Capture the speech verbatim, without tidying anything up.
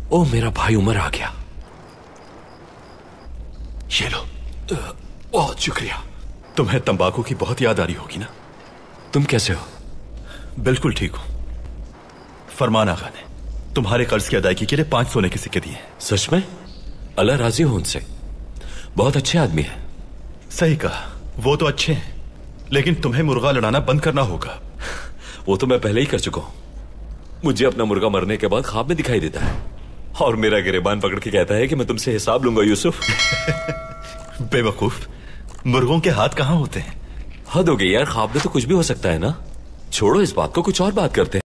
ओ मेरा भाई उमर आ गया। ये लो। बहुत शुक्रिया। तुम्हें तंबाकू की बहुत याद आ रही होगी ना? तुम कैसे हो? बिल्कुल ठीक हूं। फरमान आगा ने तुम्हारे कर्ज की अदायगी के लिए पांच सोने के सिक्के दिए। सच में? अल्लाह राजी हो उनसे। बहुत अच्छे आदमी है। सही कहा, वो तो अच्छे हैं, लेकिन तुम्हें मुर्गा लड़ाना बंद करना होगा। वो तो मैं पहले ही कर चुका हूं। मुझे अपना मुर्गा मरने के बाद ख्वाब में दिखाई देता है और मेरा गिरेबान पकड़ के कहता है कि मैं तुमसे हिसाब लूंगा यूसुफ। बेवकूफ, मुर्गों के हाथ कहां होते हैं? हद हो गई यार, ख्वाब में तो कुछ भी हो सकता है ना। छोड़ो इस बात को, कुछ और बात करते हैं।